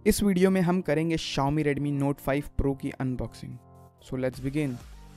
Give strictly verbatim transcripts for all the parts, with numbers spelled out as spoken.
इस वीडियो में हम करेंगे Xiaomi Redmi Note five Pro की unboxing. So let's begin.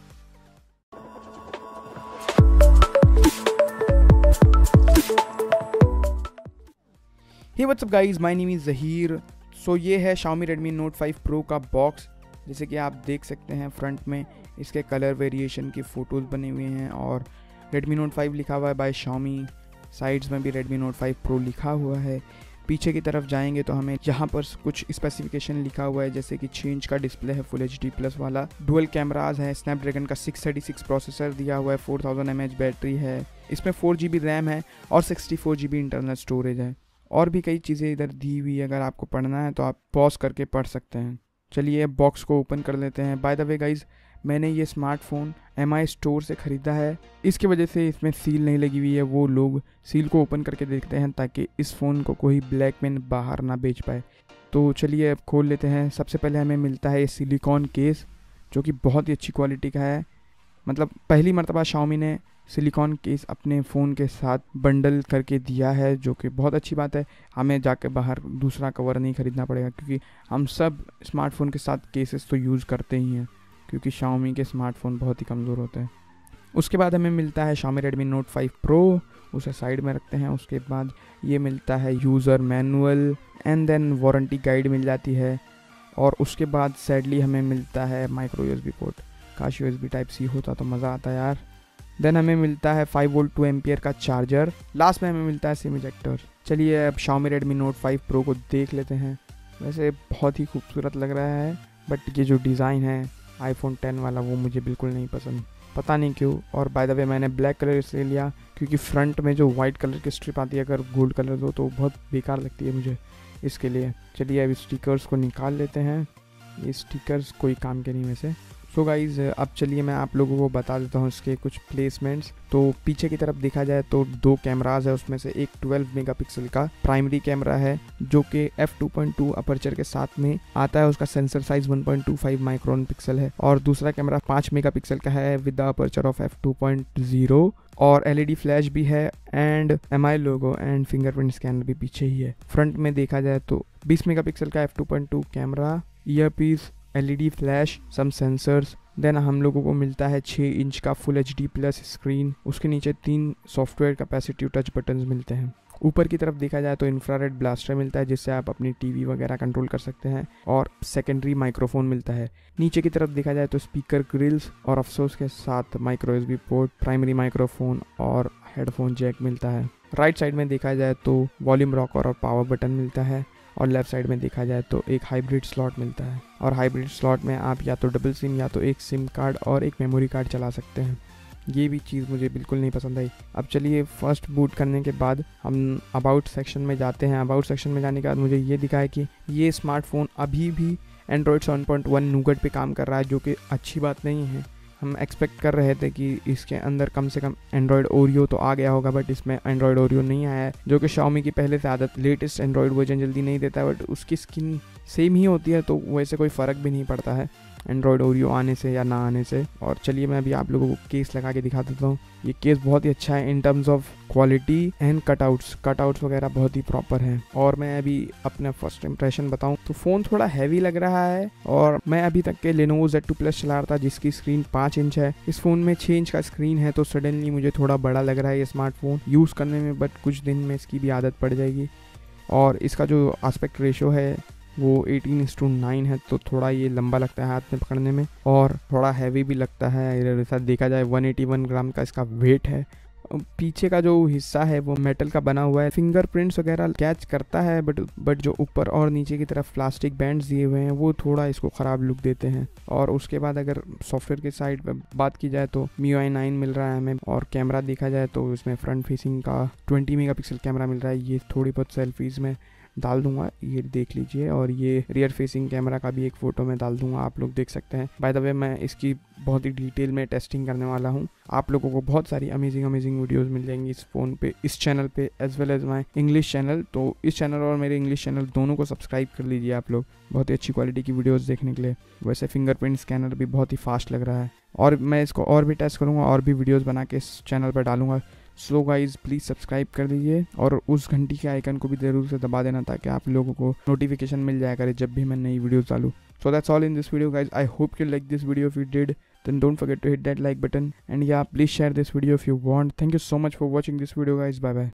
Hey what's up guys, my name is Zaheer. So ये है Xiaomi Redmi Note five Pro का बॉक्स। जैसे कि आप देख सकते हैं फ्रंट में इसके कलर वेरिएशन की फ़ोटोज़ बने हुए हैं और Redmi Note फाइव लिखा हुआ है बाय Xiaomi। साइड्स में भी Redmi Note फाइव Pro लिखा हुआ है। पीछे की तरफ जाएंगे तो हमें यहाँ पर कुछ स्पेसिफिकेशन लिखा हुआ है, जैसे कि छह इंच का डिस्प्ले है फुल एच डी प्लस वाला, डुअल कैमराज है, स्नैपड्रैगन का सिक्स थर्टी सिक्स प्रोसेसर दिया हुआ है, four thousand M H battery है, इसमें फोर जी बी रैम है और sixty four G B internal storage है। और भी कई चीज़ें इधर दी हुई है, अगर आपको पढ़ना है तो आप पॉज करके पढ़ सकते हैं। चलिए बॉक्स को ओपन कर लेते हैं। बाय द वे गाइज, मैंने ये स्मार्टफोन एम आई स्टोर से ख़रीदा है, इसकी वजह से इसमें सील नहीं लगी हुई है। वो लोग सील को ओपन करके देखते हैं ताकि इस फ़ोन को कोई ब्लैकमैन बाहर ना बेच पाए। तो चलिए अब खोल लेते हैं। सबसे पहले हमें मिलता है ये सिलिकॉन केस, जो कि बहुत ही अच्छी क्वालिटी का है। मतलब पहली मर्तबा Xiaomi ने सिलिकॉन केस अपने फ़ोन के साथ बंडल करके दिया है, जो कि बहुत अच्छी बात है। हमें जाके बाहर दूसरा कवर नहीं ख़रीदना पड़ेगा, क्योंकि हम सब स्मार्टफोन के साथ केसेस तो यूज़ करते ही हैं, क्योंकि Xiaomi के स्मार्टफोन बहुत ही कमज़ोर होते हैं। उसके बाद हमें मिलता है Xiaomi Redmi Note five Pro, उसे साइड में रखते हैं। उसके बाद ये मिलता है user manual and then warranty guide मिल जाती है। और उसके बाद सैडली हमें मिलता है माइक्रो यूएसबी पोर्ट। काश यूएसबी टाइप सी होता तो मज़ा आता यार। देन हमें मिलता है फाइव वोल्ट टू एम्पियर का चार्जर। लास्ट में हमें मिलता है सिम इजेक्टर। चलिए अब Xiaomi Redmi Note five Pro को देख लेते हैं। वैसे बहुत ही खूबसूरत लग रहा है, बट ये जो डिज़ाइन है आईफोन टेन वाला वो मुझे बिल्कुल नहीं पसंद, पता नहीं क्यों। और बाय द वे मैंने ब्लैक कलर इसलिए लिया क्योंकि फ्रंट में जो वाइट कलर की स्ट्रिप आती है, अगर गोल्ड कलर दो तो बहुत बेकार लगती है मुझे, इसके लिए। चलिए अब स्टिकर्स को निकाल लेते हैं। ये स्टिकर्स कोई काम के नहीं वैसे। सो so गाइज़, अब चलिए मैं आप लोगों को बता देता हूँ इसके कुछ प्लेसमेंट्स। तो पीछे की तरफ देखा जाए तो दो कैमराज है, उसमें से एक ट्वेल्व मेगापिक्सल का प्राइमरी कैमरा है, जो कि F two point two aperture के साथ में आता है। उसका sensor size one point two five micron pixel है। और दूसरा कैमरा पाँच मेगापिक्सल का है with the aperture of F two point zero, और एलईडी फ्लैश भी है and MI logo and fingerprint scanner भी पीछे ही है। फ्रंट में देखा जाए तो बीस मेगापिक्सल का F two point two camera, earpiece, LED flash, some sensors. Then हम लोगों को मिलता है छः इंच का full H D plus screen. उसके नीचे तीन सॉफ्टवेयर कैपेसिटिव टच बटन्स मिलते हैं। ऊपर की तरफ देखा जाए तो इंफ्रारेड ब्लास्टर मिलता है, जिससे आप अपनी टीवी वगैरह कंट्रोल कर सकते हैं, और सेकेंडरी माइक्रोफोन मिलता है। नीचे की तरफ देखा जाए तो स्पीकर ग्रिल्स और अफसोस के साथ micro USB port, primary microphone और हेडफोन जैक मिलता है। राइट साइड में देखा जाए तो वॉल्यूम रॉकर और पावर बटन मिलता है, और लेफ़्ट साइड में देखा जाए तो एक हाइब्रिड स्लॉट मिलता है। और हाइब्रिड स्लॉट में आप या तो डबल सिम या तो एक सिम कार्ड और एक मेमोरी कार्ड चला सकते हैं। ये भी चीज़ मुझे बिल्कुल नहीं पसंद आई। अब चलिए फर्स्ट बूट करने के बाद हम अबाउट सेक्शन में जाते हैं। अबाउट सेक्शन में जाने के बाद मुझे ये दिखा है कि ये स्मार्टफोन अभी भी Android seven point one Nougat पे काम कर रहा है, जो कि अच्छी बात नहीं है। हम एक्सपेक्ट कर रहे थे कि इसके अंदर कम से कम एंड्रॉयड ओरियो तो आ गया होगा, बट इसमें एंड्रॉयड ओरियो नहीं आया है, जो कि Xiaomi की पहले से आदत, लेटेस्ट एंड्रॉयड वर्जन जल्दी नहीं देता है, बट उसकी स्किन सेम ही होती है, तो वैसे कोई फ़र्क भी नहीं पड़ता है एंड्रॉयड ओरियो आने से या ना आने से। और चलिए मैं अभी आप लोगों को केस लगा के दिखा देता हूँ। ये केस बहुत ही अच्छा है in terms of quality and cutouts cutouts वगैरह बहुत ही प्रॉपर हैं। और मैं अभी अपना फर्स्ट इंप्रेशन बताऊं तो फ़ोन थोड़ा हैवी लग रहा है, और मैं अभी तक के Lenovo ज़ेड टू प्लस चला रहा था, जिसकी स्क्रीन पाँच इंच है। इस फ़ोन में छः इंच का स्क्रीन है, तो सडनली मुझे थोड़ा बड़ा लग रहा है ये स्मार्टफोन यूज़ करने में, बट कुछ दिन में इसकी भी आदत पड़ जाएगी। और इसका जो आस्पेक्ट रेशो है वो एटीन इस टू नाइन है, तो थोड़ा ये लंबा लगता है हाथ में पकड़ने में, और थोड़ा हैवी भी लगता है। इधर साथ देखा जाए वन एटी वन ग्राम का इसका वेट है। पीछे का जो हिस्सा है वो मेटल का बना हुआ है, फिंगरप्रिंट्स वगैरह कैच करता है, बट बट जो ऊपर और नीचे की तरफ प्लास्टिक बैंड्स दिए हुए हैं वो थोड़ा इसको ख़राब लुक देते हैं। और उसके बाद अगर सॉफ्टवेयर की साइड पे बात की जाए तो M I U I nine मिल रहा है हमें। और कैमरा देखा जाए तो इसमें फ्रंट फेसिंग का ट्वेंटी मेगापिक्सल कैमरा मिल रहा है। ये थोड़ी बहुत सेल्फीज़ में डाल दूंगा, ये देख लीजिए। और ये रियर फेसिंग कैमरा का भी एक फ़ोटो में डाल दूंगा, आप लोग देख सकते हैं। बाय द वे मैं इसकी बहुत ही डिटेल में टेस्टिंग करने वाला हूँ। आप लोगों को बहुत सारी अमेजिंग अमेजिंग वीडियोस मिल जाएंगी इस फ़ोन पे, इस चैनल पे, as well as my English channel. तो इस चैनल और मेरे इंग्लिश चैनल दोनों को सब्सक्राइब कर लीजिए आप लोग, बहुत ही अच्छी क्वालिटी की वीडियोज़ देखने के लिए। वैसे फिंगरप्रिंट स्कैनर भी बहुत ही फास्ट लग रहा है, और मैं इसको और भी टेस्ट करूँगा और भी वीडियोज़ बना के इस चैनल पर डालूंगा। सो गाइज प्लीज़ सब्सक्राइब कर दीजिए और उस घंटी के आइकन को भी ज़रूर से दबा देना ताकि आप लोगों को नोटिफिकेशन मिल जाया करे जब भी मैं नई वीडियो डालूँ. So that's all in this video guys. I hope you like this video. If you did, then don't forget to hit that like button, and yeah, please share this video if you want. Thank you so much for watching this video guys. Bye bye.